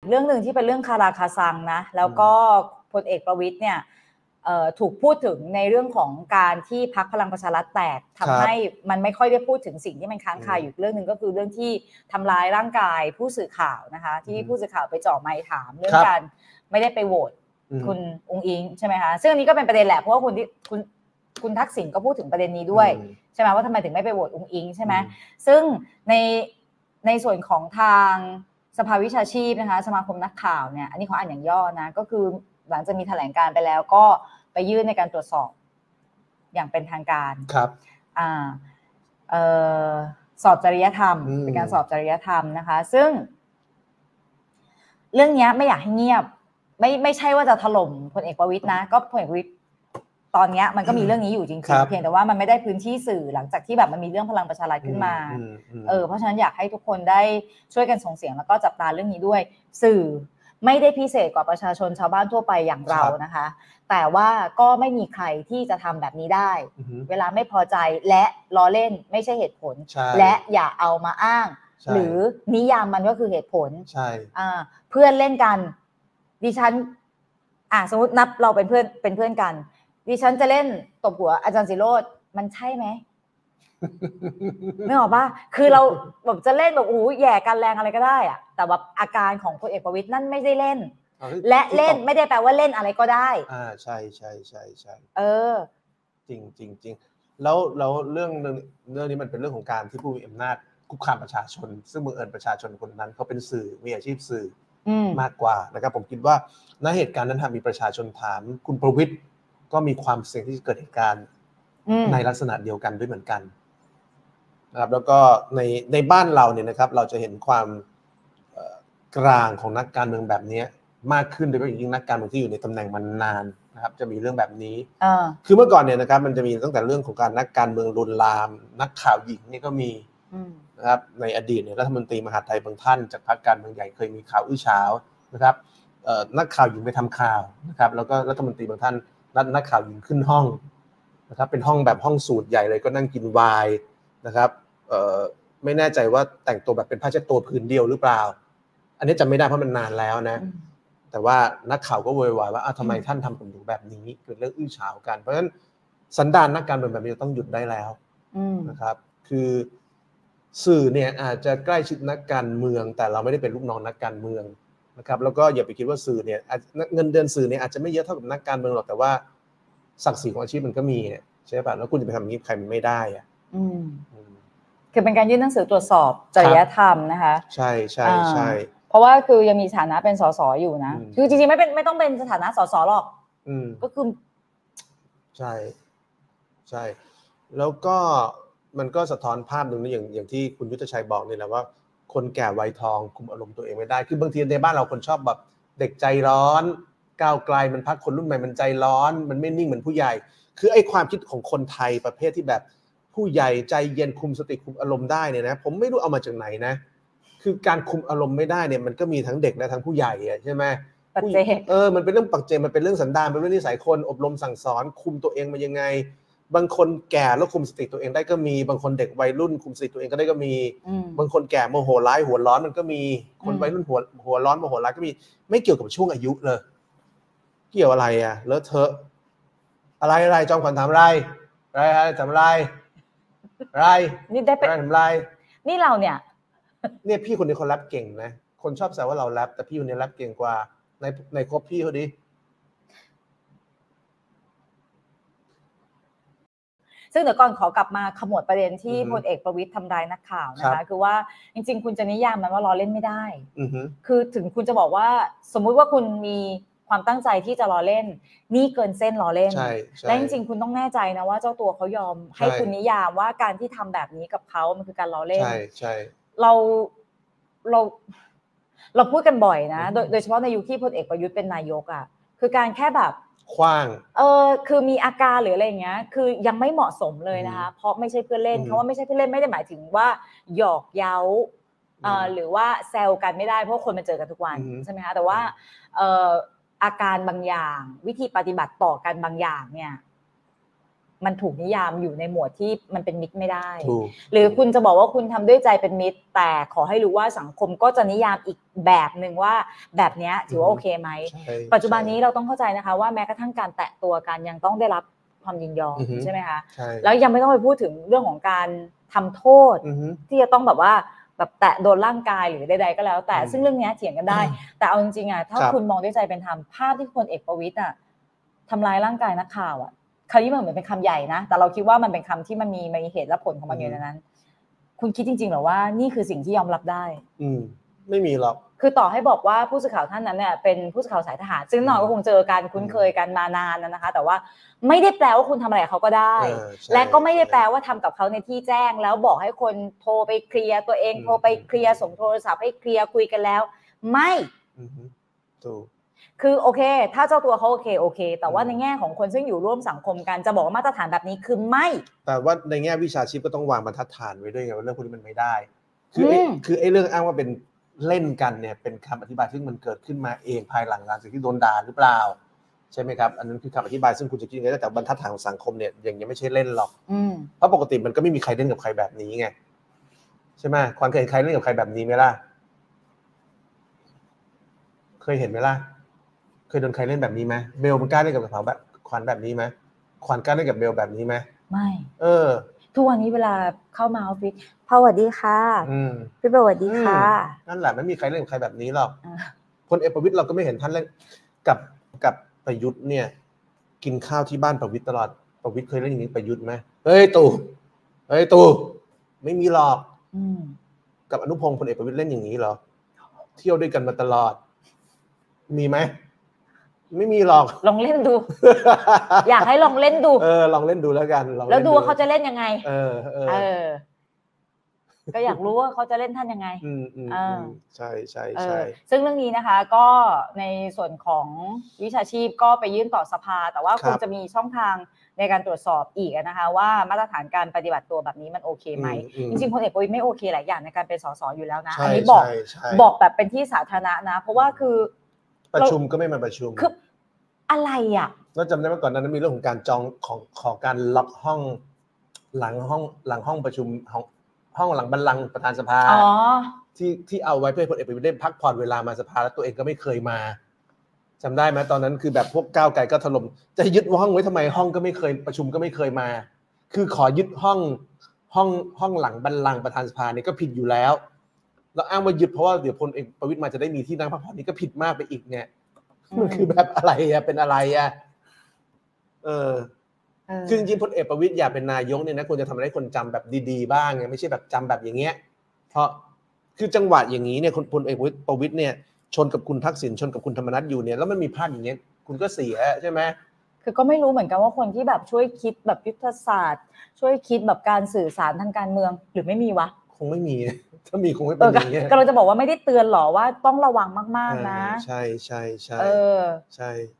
เรื่องหนึ่งที่เป็นเรื่องคาราคาซังนะแล้วก็พลเอกประวิตรเนี่ยถูกพูดถึงในเรื่องของการที่พรรคพลังประชารัฐแตกทำให้มันไม่ค่อยได้พูดถึงสิ่งที่มันค้างคาอยู่เรื่องหนึ่งก็คือเรื่องที่ทำร้ายร่างกายผู้สื่อข่าวนะคะที่ผู้สื่อข่าวไปจ่อไมค์ถามเรื่องการไม่ได้ไปโหวตคุณอุ๊งอิ๊งใช่ไหมคะซึ่งอันนี้ก็เป็นประเด็นแหละเพราะว่าคุณทักษิณก็พูดถึงประเด็นนี้ด้วยใช่ไหมว่าทำไมถึงไม่ไปโหวตอุ๊งอิ๊งใช่ไหมซึ่งในส่วนของทางสภาวิชาชีพนะคะสมาคมนักข่าวเนี่ยอันนี้ขออ่านอย่างย่อนะก็คือหลังจากมีแถลงการไปแล้วก็ไปยื่นในการตรวจสอบอย่างเป็นทางการครับสอบจริยธรรมเป็นการสอบจริยธรรมนะคะซึ่งเรื่องนี้ไม่อยากให้เงียบไม่ใช่ว่าจะถล่มพลเอกประวิตรนะก็พลเอกประวิตรตอนนี้มันก็มีเรื่องนี้อยู่จริงๆเพียงแต่ว่ามันไม่ได้พื้นที่สื่อหลังจากที่แบบมันมีเรื่องพลังประชารัฐขึ้นมาเพราะฉะนั้นอยากให้ทุกคนได้ช่วยกันส่งเสียงแล้วก็จับตาเรื่องนี้ด้วยสื่อไม่ได้พิเศษกว่าประชาชนชาวบ้านทั่วไปอย่างเรานะคะแต่ว่าก็ไม่มีใครที่จะทำแบบนี้ได้เวลาไม่พอใจและล้อเล่นไม่ใช่เหตุผลและอย่าเอามาอ้างหรือนิยามมันก็คือเหตุผลเพื่อนเล่นกันดิฉันสมมตินับเราเป็นเพื่อนกันดิฉันจะเล่นตบหัวอาจารย์ศิโรจน์มันใช่ไหมไม่ออกป่ะคือเราแบบจะเล่นแบบโอ้โหแย่กันแรงอะไรก็ได้อะแต่แบบอาการของพลเอกประวิตรนั่นไม่ได้เล่นและเล่นไม่ได้แปลว่าเล่นอะไรก็ได้ใช่จริงแล้วเรื่องนี้มันเป็นเรื่องของการที่ผู้มีอำนาจคุกคามประชาชนซึ่งบังเอิญประชาชนคนนั้นเขาเป็นสื่อมีอาชีพสื่อมากกว่านะครับผมคิดว่าณเหตุการณ์นั้นมีประชาชนถามคุณประวิตรก็มีความเสี่ยงที่จะเกิดเหตุการณ์ในลักษณะเดียวกันด้วยเหมือนกันนะครับแล้วก็ในบ้านเราเนี่ยนะครับเราจะเห็นความกลางของนักการเมืองแบบนี้มากขึ้นโดยเฉพาะอย่างยิ่งนักการเมืองที่อยู่ในตำแหน่งมานานนะครับจะมีเรื่องแบบนี้คือเมื่อก่อนเนี่ยนะครับมันจะมีตั้งแต่เรื่องของการนักการเมืองลวนลามนักข่าวหญิงนี่ก็มีนะครับในอดีตเนี่ยรัฐมนตรีมหาดไทยบางท่านจากพรรคการเมืองใหญ่เคยมีข่าวอื้อฉาวนะครับนักข่าวหญิงไปทำข่าวนะครับแล้วก็รัฐมนตรีบางท่านนักข่าวหญิงขึ้นห้องนะครับเป็นห้องแบบห้องสูตรใหญ่เลยก็นั่งกินไวน์นะครับไม่แน่ใจว่าแต่งตัวแบบเป็นผ้าเช็ดตัวผืนเดียวหรือเปล่าอันนี้จำไม่ได้เพราะมันนานแล้วนะแต่ว่านักข่าวก็โวยวายว่าทำไมท่านทำกับหนูแบบนี้เกิดเรื่องอื้อฉาวกันเพราะฉะนั้นสันดานนักการเมืองแบบนี้ต้องหยุดได้แล้วนะครับคือสื่อเนี่ยอาจจะใกล้ชิดนักการเมืองแต่เราไม่ได้เป็นลูกน้องนักการเมืองนะครับแล้วก็อย่าไปคิดว่าสื่อเนี่ยเงินเดือนสื่อเนี่ยอาจจะไม่เยอะเท่ากับนักการเมืองหรอกแต่ว่าศักดิ์ศรีของอาชีพมันก็มีใช่ป่ะแล้วคุณจะไปทำอย่างนี้ใครมันไม่ได้คือเป็นการยื่นหนังสือตรวจสอบจริยธรรมนะคะใช่เพราะว่าคือยังมีฐานะเป็นสสอยู่นะคือจริงๆไม่ต้องเป็นสถานะสสหรอกก็คือใช่แล้วก็มันก็สะท้อนภาพนึงนะอย่างที่คุณยุทธชัยบอกนี่แหละว่าคนแก่วัยทองคุมอารมณ์ตัวเองไม่ได้คือบางทีในบ้านเราคนชอบแบบเด็กใจร้อนก้าวไกลมันพรรคคนรุ่นใหม่มันใจร้อนมันไม่นิ่งเหมือนผู้ใหญ่คือไอ้ความคิดของคนไทยประเภทที่แบบผู้ใหญ่ใจเย็นคุมสติคุมอารมณ์ได้เนี่ยนะผมไม่รู้เอามาจากไหนนะคือการคุมอารมณ์ไม่ได้เนี่ยมันก็มีทั้งเด็กและทั้งผู้ใหญ่ใช่ไหมปัจเจกมันเป็นเรื่องปัจเจกมันเป็นเรื่องสันดานเป็นเรื่องนิสัยคนอบรมสั่งสอนคุมตัวเองมายังไงบางคนแก่แล้วคุมสติตัวเองได้ก็มีบางคนเด็กวัยรุ่นคุมสติตัวเองก็ได้ก็มีบางคนแก่โมโหร้ายหัวร้อนมันก็มีคนวัยรุ่นหัวร้อนโมโหร้ายก็มีไม่เกี่ยวกับช่วงอายุเลยเกี่ยวอะไรเลอะเทอะอะไรจอมขวัญถามอะไรทำอะไรนี่ได้เป็นทำอะไรนี่เราเนี่ยพี่คนนี้เขาแรปเก่งนะคนชอบแซวว่าเราแรปแต่พี่คนนี้แรปเก่งกว่าในครบพี่เขาดิซึ่งเดี๋ยวก่อนขอกลับมาขมวดประเด็นที่พลเอกประวิตรทำร้ายนักข่าวนะคะคือว่าจริงๆคุณจะนิยามมันว่าล้อเล่นไม่ได้คือถึงคุณจะบอกว่าสมมุติว่าคุณมีความตั้งใจที่จะล้อเล่นนี่เกินเส้นล้อเล่นและจริงๆคุณต้องแน่ใจนะว่าเจ้าตัวเขายอมให้คุณนิยามว่าการที่ทำแบบนี้กับเขามันคือการล้อเล่นใช่เราพูดกันบ่อยนะโดยเฉพาะในยุคที่พลเอกประยุทธ์เป็นนายกอ่ะคือการแค่แบบขว้างคือมีอาการหรืออะไรอย่างเงี้ยคือยังไม่เหมาะสมเลยนะคะเพราะไม่ใช่เพื่อนเล่นเพราะว่าไม่ใช่เพื่อนเล่นไม่ได้หมายถึงว่าหยอกเย้าหรือว่าแซวกันไม่ได้เพราะคนมันเจอกันทุกวันใช่ไหมคะแต่ว่าอาการบางอย่างวิธีปฏิบัติต่อกันบางอย่างเนี่ยมันถูกนิยามอยู่ในหมวดที่มันเป็นมิตรไม่ได้ถูกหรือคุณจะบอกว่าคุณทำด้วยใจเป็นมิตรแต่ขอให้รู้ว่าสังคมก็จะนิยามอีกแบบนึงว่าแบบนี้ถือว่าโอเคไหมปัจจุบันนี้เราต้องเข้าใจนะคะว่าแม้กระทั่งการแตะตัวกันยังต้องได้รับความยินยอมใช่ไหมคะแล้วยังไม่ต้องไปพูดถึงเรื่องของการทำโทษที่จะต้องแบบว่าแบบแตะโดนร่างกายหรือใดๆก็แล้วแต่ซึ่งเรื่องนี้เถียงกันได้แต่เอาจริงๆอ่ะถ้าคุณมองด้วยใจเป็นธรรมภาพที่พลเอกประวิตรอ่ะทำร้ายร่างกายนักข่าวอ่ะคำนี้มันเหมือนเป็นคำใหญ่นะแต่เราคิดว่ามันเป็นคำที่มันมีเหตุและผลของมันอยู่ในนั้นคุณคิดจริงๆหรอว่านี่คือสิ่งที่ยอมรับได้ไม่มีหรอกคือต่อให้บอกว่าผู้สื่อข่าวท่านนั้นเนี่ยเป็นผู้สื่อข่าวสายทหารซึ่งหน่อยก็คงเจอกันคุ้นเคยกันมานานนะคะแต่ว่าไม่ได้แปลว่าคุณทำอะไรเขาก็ได้และก็ไม่ได้แปลว่าทำกับเขาในที่แจ้งแล้วบอกให้คนโทรไปเคลียร์ตัวเองโทรไปเคลียร์ส่งโทรศัพท์ให้เคลียร์คุยกันแล้วไม่ถูกคือโอเคถ้าเจ้าตัวเขาโอเคแต่ว่าในแง่ของคนซึ่งอยู่ร่วมสังคมกันจะบอกว่ามาตรฐานแบบนี้คือไม่แต่ว่าในแง่วิชาชีพก็ต้องวางบรรทัดฐานไว้ด้วยไงว่าเรื่องพวกนี้มันไม่ได้คือไอ้เรื่องอ้างว่าเป็นเล่นกันเนี่ยเป็นคำอธิบายซึ่งมันเกิดขึ้นมาเองภายหลังการสิ่งที่โดนด่าหรือเปล่าใช่ไหมครับอันนั้นคือคำอธิบายซึ่งคุณจะคิดยังไงแต่บรรทัดฐานของสังคมเนี่ยยังไม่ใช่เล่นหรอกเพราะปกติมันก็ไม่มีใครเล่นกับใครแบบนี้ไงใช่ไหมควานเคยเห็นใครเล่นกับใครแบบนี้ไหมล่ะเคยเห็นไหมล่ะเคยโดนใครเล่นแบบนี้ไหมเบลมันกล้าเล่นกับเขาแบบควานแบบนี้ไหมควานกล้าเล่นกับเบลแบบนี้ไหมไม่ทุกวันนี้เวลาเข้ามาออฟฟิศสวัสดีค่ะพี่เบลสวัสดีค่ะนั่นแหละไม่มีใครเล่นกับใครแบบนี้หรอกพลเอกประวิตรเราก็ไม่เห็นท่านเล่นกับประยุทธ์เนี่ยกินข้าวที่บ้านประวิตรตลอดประวิตรเคยเล่นอย่างนี้ประยุทธ์ไหมเฮ้ยตู่ไม่มีหรอกกับอนุพงศ์พลเอกประวิตรเล่นอย่างนี้เหรอเที่ยวด้วยกันมาตลอดมีไหมไม่มีหรอกลองเล่นดู อยากให้ลองเล่นดูลองเล่นดูแล้วกันแล้วดูว่าเขาจะเล่นยังไงก็อยากรู้ว่าเขาจะเล่นท่านยังไงใช่ซึ่งเรื่องนี้นะคะก็ในส่วนของวิชาชีพก็ไปยื่นต่อสภาแต่ว่าคงจะมีช่องทางในการตรวจสอบอีกนะคะว่ามาตรฐานการปฏิบัติตัวแบบนี้มันโอเคไหมจริงๆพลเอกประวิตรไม่โอเคหลายอย่างในการเป็นสสอยู่แล้วนะอันนี้บอกแบบเป็นที่สาธารณะนะเพราะว่าคือประชุมก็ไม่มาประชุมคืออะไรอ่ะแล้วจำได้ไหมก่อนนั้นมีเรื่องของการจองของการล็อกห้องหลังห้องประชุมห้องหลังบัลลังก์ประธานสภาที่เอาไว้เพื่อพลเอกประวิตรได้พักผ่อนเวลามาสภาแล้วตัวเองก็ไม่เคยมาจำได้ไหมตอนนั้นคือแบบพวกก้าวไกลก็ถล่มจะยึดห้องไว้ทำไมห้องก็ไม่เคยประชุมก็ไม่เคยมาคือขอยึดห้องหลังบัลลังก์ประธานสภานี่ก็ผิดอยู่แล้วแล้วอ้างว่ายึดเพราะว่าเดี๋ยวพลเอกประวิตรมาจะได้มีที่นั่งพักผ่อนนี่ก็ผิดมากไปอีกเนี่ยมันคือแบบอะไรอะเป็นอะไรอะคือจริงๆพลเอกประวิตรอยากเป็นนายกเนี่ยนะควรจะทำให้คนจำแบบดีๆบ้างไงไม่ใช่แบบจำแบบอย่างเงี้ยเพราะคือจังหวะอย่างนี้เนี่ยพลเอกประวิตรเนี่ยชนกับคุณทักษิณชนกับคุณธรรมนัสอยู่เนี่ยแล้วมันมีภาพอย่างเงี้ยคุณก็เสียใช่ไหมคือก็ไม่รู้เหมือนกันว่าคนที่แบบช่วยคิดแบบยุทธศาสตร์ช่วยคิดแบบการสื่อสารทางการเมืองหรือไม่มีวะคงไม่มีถ้ามีคงไม่เป็นอย่างเงี้ยก็เราจะบอกว่าไม่ได้เตือนหรอว่าต้องระวังมากๆนะใช่ใช่